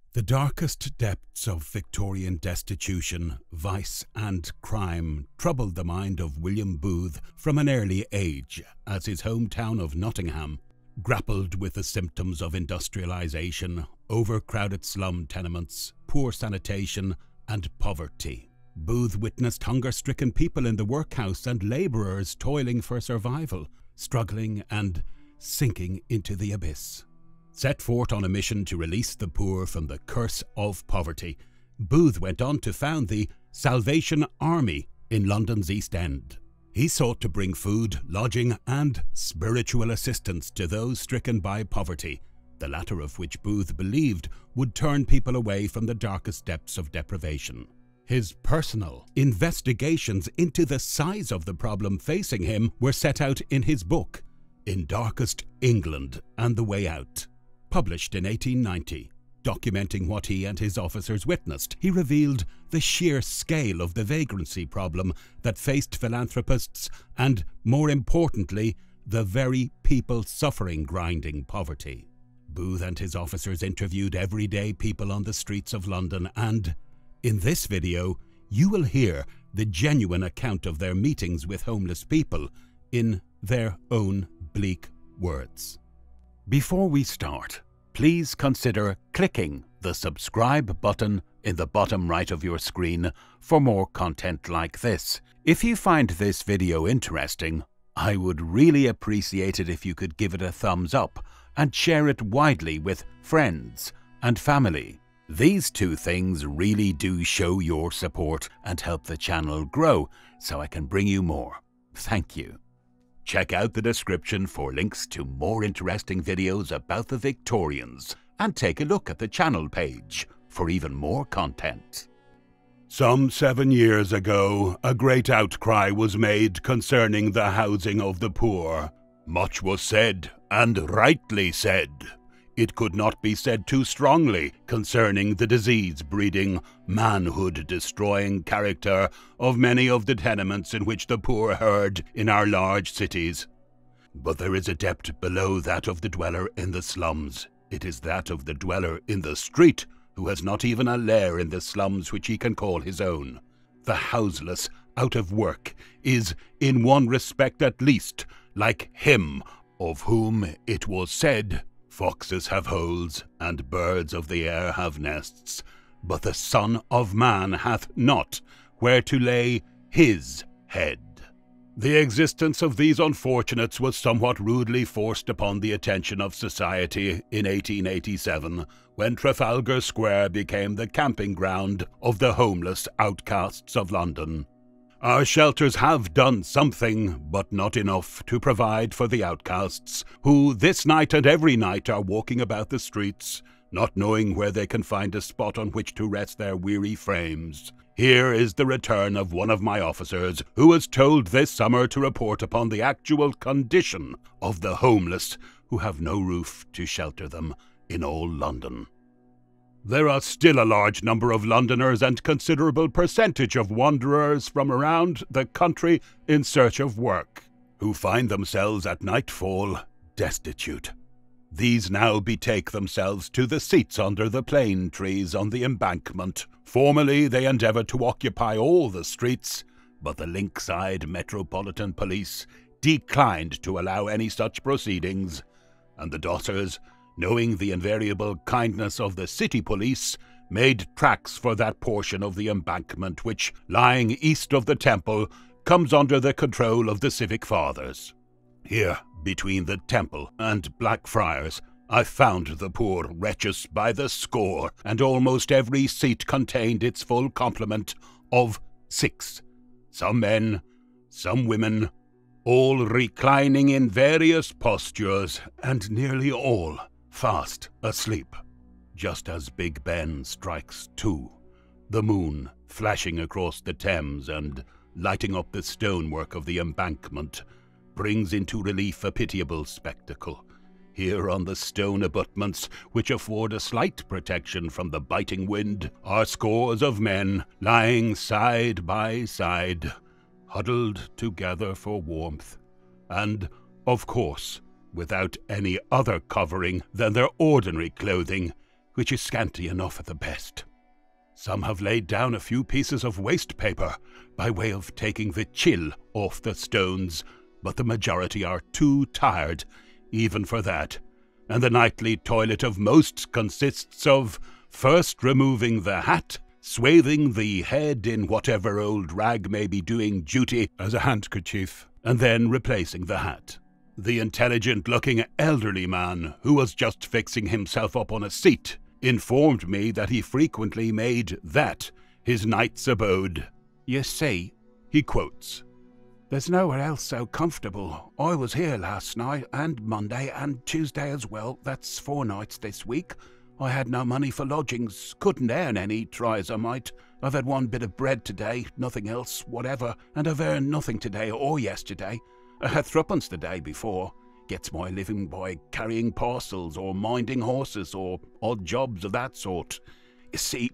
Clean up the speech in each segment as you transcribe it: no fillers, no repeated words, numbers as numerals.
The darkest depths of Victorian destitution, vice and crime troubled the mind of William Booth from an early age, as his hometown of Nottingham grappled with the symptoms of industrialisation, overcrowded slum tenements, poor sanitation and poverty. Booth witnessed hunger-stricken people in the workhouse and labourers toiling for survival, struggling and sinking into the abyss. Set forth on a mission to release the poor from the curse of poverty, Booth went on to found the Salvation Army in London's East End. He sought to bring food, lodging and spiritual assistance to those stricken by poverty, the latter of which Booth believed would turn people away from the darkest depths of deprivation. His personal investigations into the size of the problem facing him were set out in his book, In Darkest England and the Way Out. Published in 1890, documenting what he and his officers witnessed, he revealed the sheer scale of the vagrancy problem that faced philanthropists and, more importantly, the very people suffering grinding poverty. Booth and his officers interviewed everyday people on the streets of London, and in this video, you will hear the genuine account of their meetings with homeless people in their own bleak words. Before we start, please consider clicking the subscribe button in the bottom right of your screen for more content like this. If you find this video interesting, I would really appreciate it if you could give it a thumbs up and share it widely with friends and family. These two things really do show your support and help the channel grow so I can bring you more. Thank you. Check out the description for links to more interesting videos about the Victorians, and take a look at the channel page for even more content. Some 7 years ago, a great outcry was made concerning the housing of the poor. Much was said, and rightly said. It could not be said too strongly concerning the disease-breeding, manhood-destroying character of many of the tenements in which the poor herd in our large cities. But there is a depth below that of the dweller in the slums. It is that of the dweller in the street, who has not even a lair in the slums which he can call his own. The houseless, out of work, is, in one respect at least, like him, of whom it was said, "Foxes have holes, and birds of the air have nests, but the Son of Man hath not where to lay his head." The existence of these unfortunates was somewhat rudely forced upon the attention of society in 1887, when Trafalgar Square became the camping ground of the homeless outcasts of London. Our shelters have done something, but not enough, to provide for the outcasts, who this night and every night are walking about the streets, not knowing where they can find a spot on which to rest their weary frames. Here is the return of one of my officers, who was told this summer to report upon the actual condition of the homeless who have no roof to shelter them in all London. There are still a large number of Londoners and considerable percentage of wanderers from around the country in search of work, who find themselves at nightfall destitute. These now betake themselves to the seats under the plane trees on the embankment. Formerly they endeavoured to occupy all the streets, but the Linkside Metropolitan Police declined to allow any such proceedings, and the Dossers, knowing the invariable kindness of the city police, made tracks for that portion of the embankment which, lying east of the Temple, comes under the control of the Civic Fathers. Here, between the Temple and Blackfriars, I found the poor wretches by the score, and almost every seat contained its full complement of 6. Some men, some women, all reclining in various postures, and nearly all fast asleep. Just as Big Ben strikes 2, the moon flashing across the Thames and lighting up the stonework of the embankment brings into relief a pitiable spectacle. Here on the stone abutments, which afford a slight protection from the biting wind, are scores of men lying side by side, huddled together for warmth, and, of course, without any other covering than their ordinary clothing, which is scanty enough at the best. Some have laid down a few pieces of waste paper by way of taking the chill off the stones, but the majority are too tired even for that, and the nightly toilet of most consists of first removing the hat, swathing the head in whatever old rag may be doing duty as a handkerchief, and then replacing the hat. The intelligent-looking elderly man, who was just fixing himself up on a seat, informed me that he frequently made that his night's abode. "You see," he quotes, "there's nowhere else so comfortable. I was here last night, and Monday, and Tuesday as well. That's 4 nights this week. I had no money for lodgings, couldn't earn any, try as I might. I've had 1 bit of bread today, nothing else, whatever, and I've earned nothing today or yesterday. I had 3pence the day before. Gets my living by carrying parcels or minding horses or odd jobs of that sort. You see,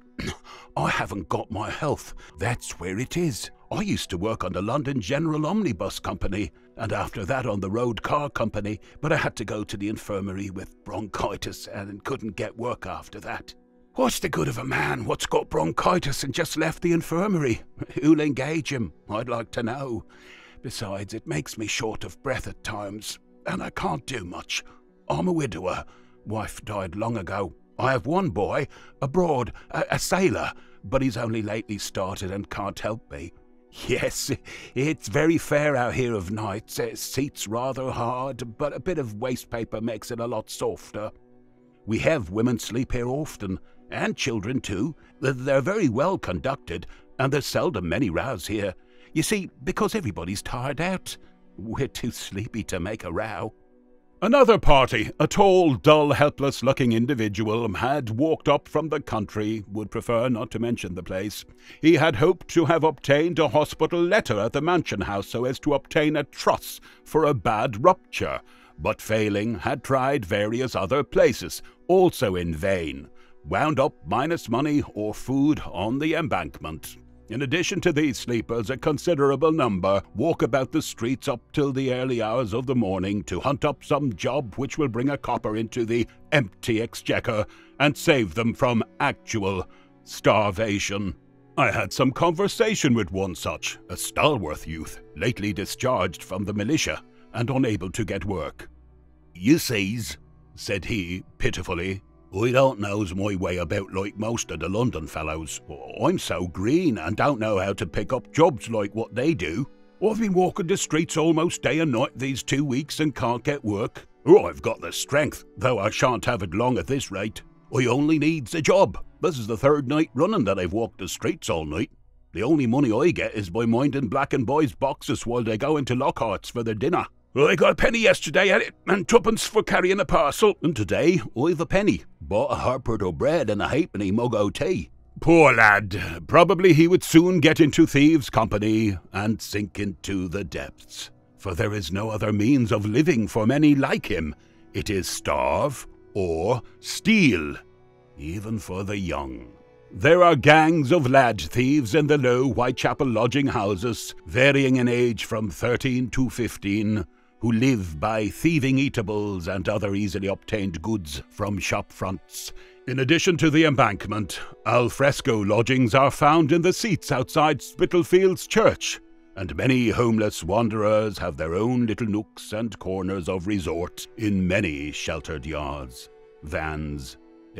I haven't got my health. That's where it is. I used to work on the London General Omnibus Company, and after that on the Road Car Company, but I had to go to the infirmary with bronchitis and couldn't get work after that. What's the good of a man what's got bronchitis and just left the infirmary? Who'll engage him? I'd like to know. Besides, it makes me short of breath at times, and I can't do much. I'm a widower. Wife died long ago. I have 1 boy, abroad, a sailor, but he's only lately started and can't help me. Yes, it's very fair out here of nights. Seats rather hard, but a bit of waste paper makes it a lot softer. We have women sleep here often, and children too. They're very well conducted, and there's seldom many rows here. You see, because everybody's tired out. We're too sleepy to make a row." Another party, a tall, dull, helpless-looking individual, had walked up from the country, would prefer not to mention the place. He had hoped to have obtained a hospital letter at the Mansion House so as to obtain a truss for a bad rupture, but failing, had tried various other places, also in vain, wound up minus money or food on the embankment. In addition to these sleepers, a considerable number walk about the streets up till the early hours of the morning to hunt up some job which will bring a copper into the empty exchequer and save them from actual starvation. I had some conversation with one such, a stalwart youth, lately discharged from the militia and unable to get work. "You sees," said he pitifully, "I don't knows my way about like most of the London fellows. I'm so green and don't know how to pick up jobs like what they do. I've been walking the streets almost day and night these 2 weeks and can't get work. I've got the strength, though I shan't have it long at this rate. I only needs a job. This is the 3rd night running that I've walked the streets all night. The only money I get is by minding black and boys' boxes while they go into Lockhart's for their dinner. I got a penny yesterday at it, and 2pence for carrying a parcel, and today I've a penny. Bought a ha'porth o' bread and a halfpenny mug o' tea." Poor lad! Probably he would soon get into thieves' company and sink into the depths. For there is no other means of living for many like him. It is starve or steal, even for the young. There are gangs of lad thieves in the low Whitechapel lodging houses, varying in age from 13 to 15, who live by thieving eatables and other easily obtained goods from shop fronts. In addition to the embankment, al fresco lodgings are found in the seats outside Spitalfields Church, and many homeless wanderers have their own little nooks and corners of resort in many sheltered yards, vans,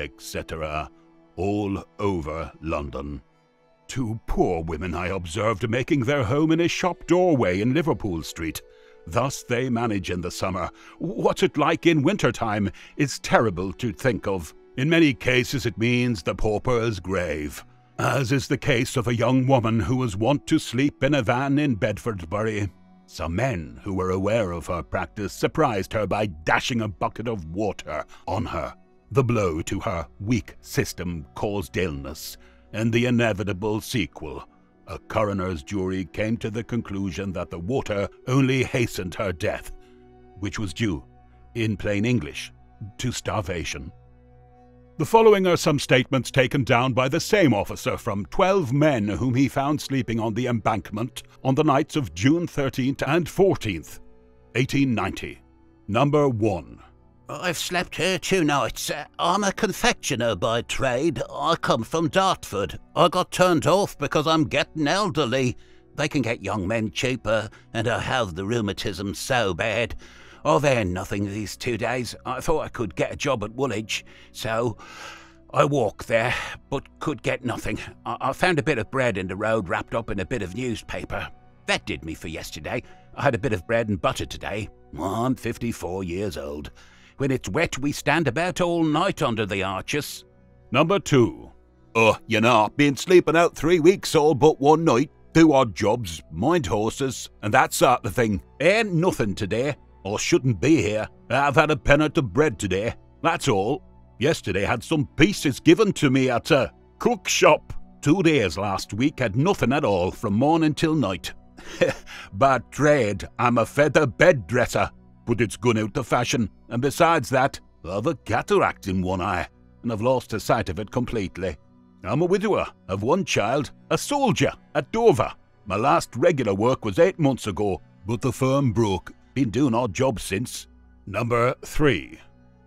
etc., all over London. 2 poor women I observed making their home in a shop doorway in Liverpool Street. Thus they manage in the summer. What's it like in winter-time is terrible to think of. In many cases it means the pauper's grave, as is the case of a young woman who was wont to sleep in a van in Bedfordbury. Some men who were aware of her practice surprised her by dashing a bucket of water on her. The blow to her weak system caused illness, and the inevitable sequel. A coroner's jury came to the conclusion that the water only hastened her death, which was due, in plain English, to starvation. The following are some statements taken down by the same officer from 12 men whom he found sleeping on the embankment on the nights of June 13th and 14th, 1890. Number 1. I've slept here 2 nights. I'm a confectioner by trade. I come from Dartford. I got turned off because I'm getting elderly. They can get young men cheaper, and I have the rheumatism so bad. I've earned nothing these 2 days. I thought I could get a job at Woolwich, so I walked there, but could get nothing. I found a bit of bread in the road wrapped up in a bit of newspaper. That did me for yesterday. I had a bit of bread and butter today. I'm 54 years old. When it's wet, we stand about all night under the arches. Number 2. Been sleeping out 3 weeks all but 1 night. Do odd jobs, mind horses, and that sort of thing. Ain't nothing today. I shouldn't be here. I've had a pen'orth of bread today. That's all. Yesterday had some pieces given to me at a cook shop. 2 days last week had nothing at all from morning till night. By trade, I'm a feather bed dresser, but it's gone out of fashion, and besides that, I've a cataract in one eye, and I've lost the sight of it completely. I'm a widower of 1 child, a soldier at Dover. My last regular work was 8 months ago, but the firm broke. Been doing odd jobs since. Number 3.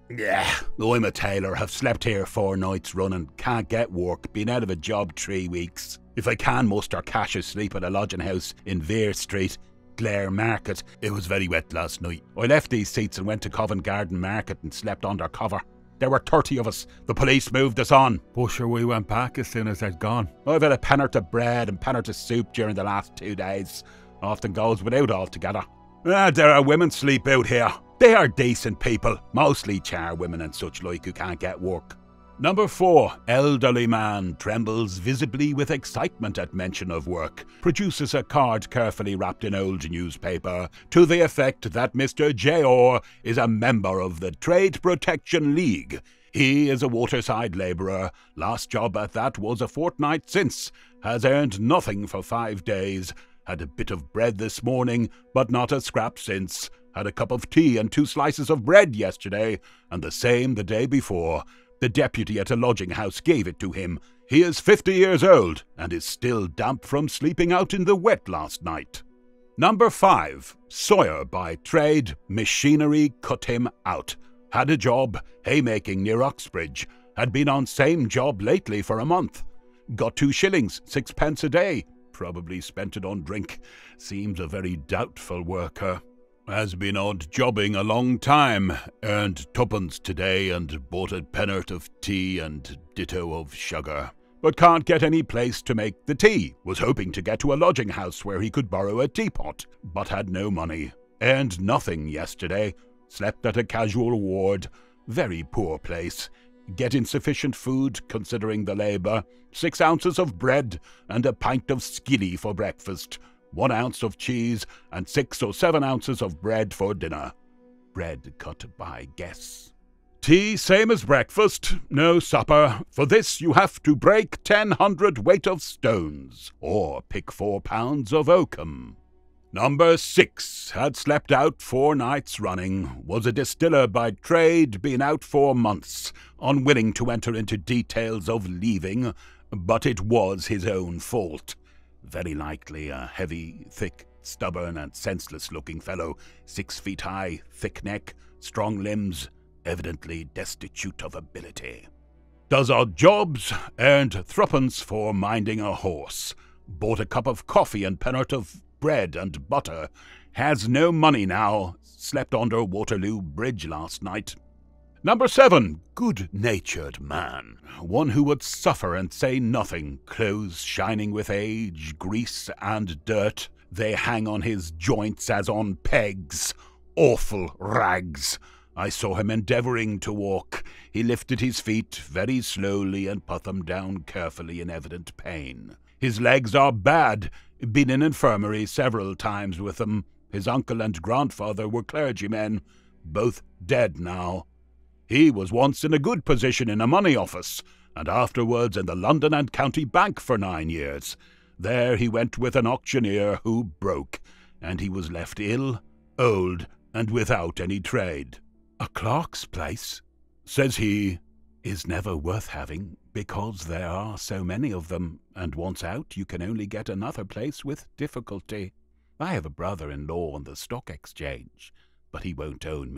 I'm a tailor, have slept here 4 nights running, can't get work, been out of a job 3 weeks. If I can muster cash asleep at a lodging house in Vere Street, Clare Market. It was very wet last night. I left these seats and went to Covent Garden Market and slept under cover. There were 30 of us. The police moved us on. But sure, we went back as soon as they'd gone. I've had a pen'orth of bread and pen'orth of soup during the last 2 days. Often goes without altogether. There are women sleep out here. They are decent people, mostly charwomen and such like who can't get work. Number 4. Elderly man trembles visibly with excitement at mention of work. Produces a card carefully wrapped in old newspaper to the effect that Mr. J.R. is a member of the Trade Protection League. He is a waterside labourer. Last job at that was a fortnight since. Has earned nothing for 5 days. Had a bit of bread this morning, but not a scrap since. Had a cup of tea and 2 slices of bread yesterday, and the same the day before. The deputy at a lodging house gave it to him. He is 50 years old and is still damp from sleeping out in the wet last night. Number 5. Sawyer by trade, machinery cut him out. Had a job, haymaking near Oxbridge. Had been on same job lately for a month. Got 2 shillings, 6 pence a day. Probably spent it on drink. Seems a very doubtful worker. Has been odd jobbing a long time. Earned 2pence today and bought a pen'orth of tea and ditto of sugar. But can't get any place to make the tea. Was hoping to get to a lodging house where he could borrow a teapot, but had no money. Earned nothing yesterday. Slept at a casual ward. Very poor place. Get insufficient food considering the labour. 6 ounces of bread and a pint of skilly for breakfast. 1 ounce of cheese and 6 or 7 ounces of bread for dinner. Bread cut by guess. Tea same as breakfast, no supper. For this you have to break 10 hundredweight of stones, or pick 4 pounds of oakum. Number 6 had slept out 4 nights running, was a distiller by trade, been out 4 months, unwilling to enter into details of leaving, but it was his own fault. Very likely a heavy, thick, stubborn and senseless-looking fellow, 6 feet high, thick neck, strong limbs, evidently destitute of ability. Does odd jobs, earned 3pence for minding a horse. Bought a cup of coffee and pen'orth of bread and butter. Has no money now. Slept under Waterloo Bridge last night. Number 7. Good-natured man. One who would suffer and say nothing. Clothes shining with age, grease and dirt. They hang on his joints as on pegs. Awful rags. I saw him endeavouring to walk. He lifted his feet very slowly and put them down carefully in evident pain. His legs are bad. Been in infirmary several times with them. His uncle and grandfather were clergymen. Both dead now. He was once in a good position in a money office, and afterwards in the London and County Bank for 9 years. There he went with an auctioneer who broke, and he was left ill, old, and without any trade. A clerk's place, says he, is never worth having, because there are so many of them, and once out you can only get another place with difficulty. I have a brother-in-law on the Stock Exchange, but he won't own me.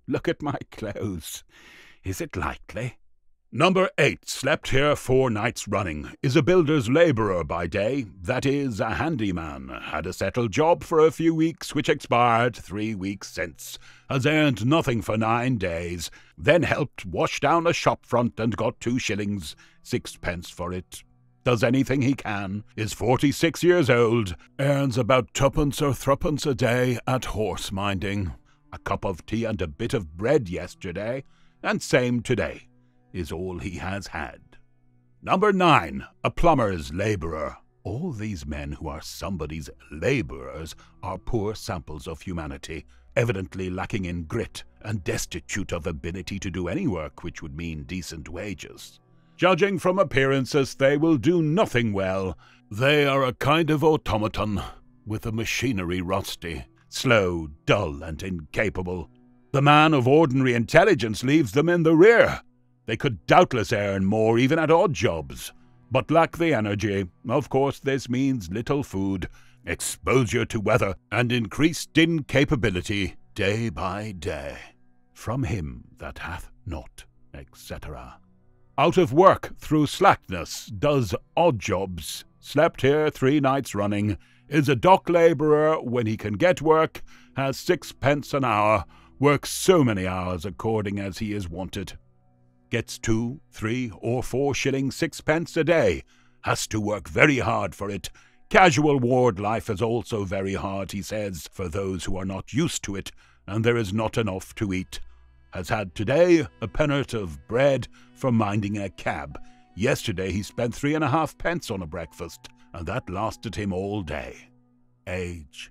Look at my clothes. Is it likely? Number 8 slept here 4 nights running, is a builder's labourer by day, that is, a handyman, had a settled job for a few weeks which expired 3 weeks since, has earned nothing for 9 days, then helped wash down a shop front and got 2 shillings 6 for it. Does anything he can, is 46 years old, earns about 2pence or 3pence a day at horse minding, a cup of tea and a bit of bread yesterday, and same today, is all he has had. Number 9, a plumber's labourer. All these men who are somebody's labourers are poor samples of humanity, evidently lacking in grit and destitute of ability to do any work which would mean decent wages. Judging from appearances, they will do nothing well. They are a kind of automaton, with the machinery rusty, slow, dull, and incapable. The man of ordinary intelligence leaves them in the rear. They could doubtless earn more even at odd jobs, but lack the energy. Of course, this means little food, exposure to weather, and increased incapability day by day. From him that hath not, etc. Out of work through slackness, does odd jobs, slept here 3 nights running, is a dock labourer when he can get work, has 6pence an hour, works so many hours according as he is wanted. Gets 2, 3, or 4 shillings 6pence a day, has to work very hard for it. Casual ward life is also very hard, he says, for those who are not used to it, and there is not enough to eat. Has had today a pen'orth of bread for minding a cab. Yesterday he spent 3.5 on a breakfast, and that lasted him all day. Age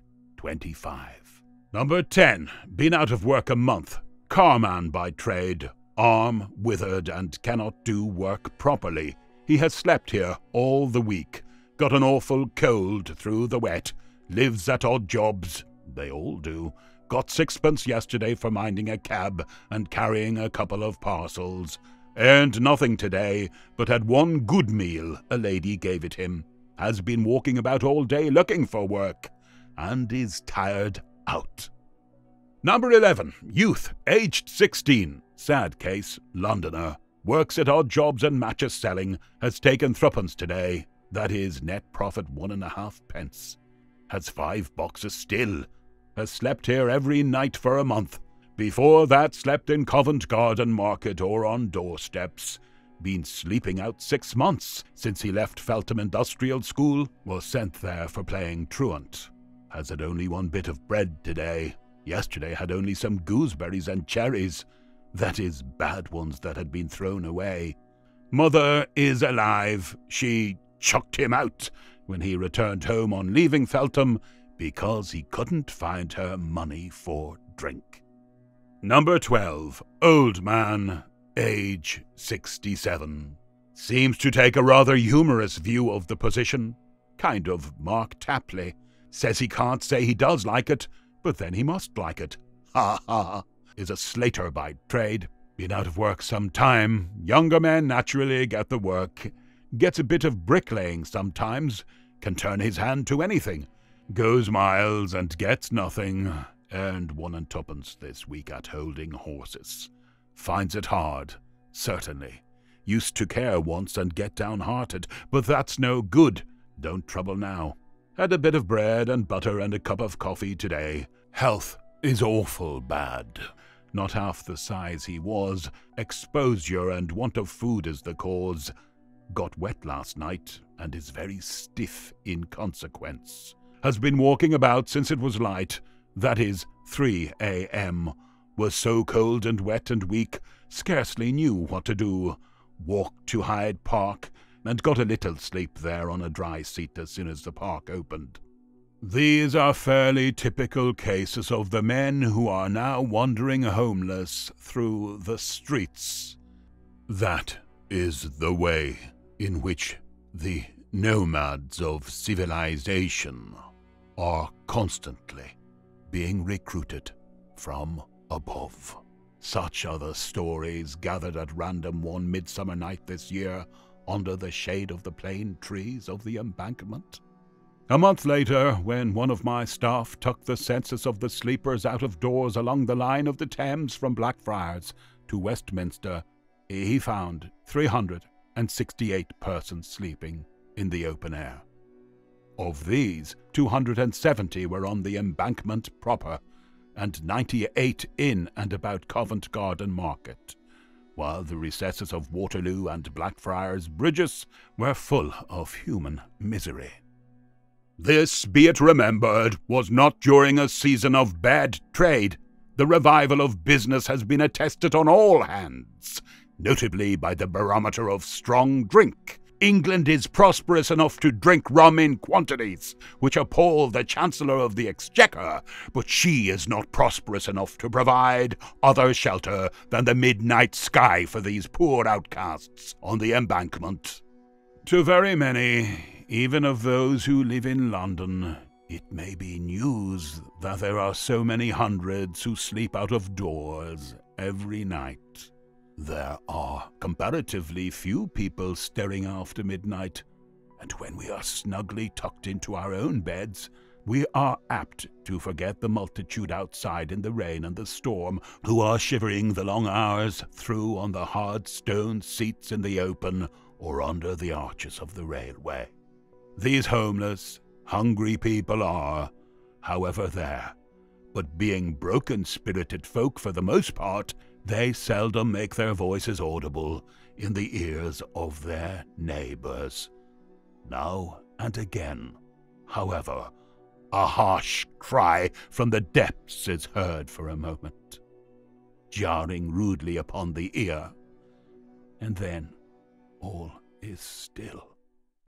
25. Number 10, been out of work a month. Carman by trade. Arm withered and cannot do work properly. He has slept here all the week. Got an awful cold through the wet. Lives at odd jobs. They all do. Got 6pence yesterday for minding a cab and carrying a couple of parcels. Earned nothing today, but had 1 good meal a lady gave it him. Has been walking about all day looking for work, and is tired out. Number 11, youth, aged 16. Sad case, Londoner. Works at odd jobs and matches selling. Has taken 3pence today. That is net profit 1.5. Has 5 boxes still. Has slept here every night for a month. Before that slept in Covent Garden Market or on doorsteps. Been sleeping out 6 months since he left Feltham Industrial School. Was sent there for playing truant. Has had only 1 bit of bread today. Yesterday had only some gooseberries and cherries. That is, bad ones that had been thrown away. Mother is alive. She chucked him out when he returned home on leaving Feltham because he couldn't find her money for drink. Number 12, old man, age 67. Seems to take a rather humorous view of the position. Kind of Mark Tapley. Says he can't say he does like it, but then he must like it. Ha ha. Is a slater by trade. Been out of work some time. Younger men naturally get the work. Gets a bit of bricklaying sometimes. Can turn his hand to anything. Goes miles and gets nothing. Earned 1 2pence this week at holding horses. Finds it hard, certainly. Used to care once and get downhearted, but that's no good. Don't trouble now. Had a bit of bread and butter and a cup of coffee today. Health is awful bad. Not half the size he was. Exposure and want of food is the cause. Got wet last night and is very stiff in consequence. Has been walking about since it was light, that is 3 a.m. Was so cold and wet and weak, scarcely knew what to do. Walked to Hyde Park and got a little sleep there on a dry seat as soon as the park opened. These are fairly typical cases of the men who are now wandering homeless through the streets. That is the way in which the nomads of civilization are constantly being recruited from above. Such are the stories gathered at random one midsummer night this year under the shade of the plane trees of the embankment. A month later, when one of my staff took the census of the sleepers out of doors along the line of the Thames from Blackfriars to Westminster, he found 368 persons sleeping in the open air. Of these, 270 were on the embankment proper, and 98 in and about Covent Garden Market, while the recesses of Waterloo and Blackfriars Bridges were full of human misery. This, be it remembered, was not during a season of bad trade. The revival of business has been attested on all hands, notably by the barometer of strong drink. England is prosperous enough to drink rum in quantities which appall the Chancellor of the Exchequer, but she is not prosperous enough to provide other shelter than the midnight sky for these poor outcasts on the embankment. To very many, even of those who live in London, it may be news that there are so many hundreds who sleep out of doors every night. There are comparatively few people stirring after midnight, and when we are snugly tucked into our own beds, we are apt to forget the multitude outside in the rain and the storm, who are shivering the long hours through on the hard stone seats in the open or under the arches of the railway. These homeless, hungry people are, however, there, but being broken-spirited folk for the most part, they seldom make their voices audible in the ears of their neighbours. Now and again, however, a harsh cry from the depths is heard for a moment, jarring rudely upon the ear, and then all is still.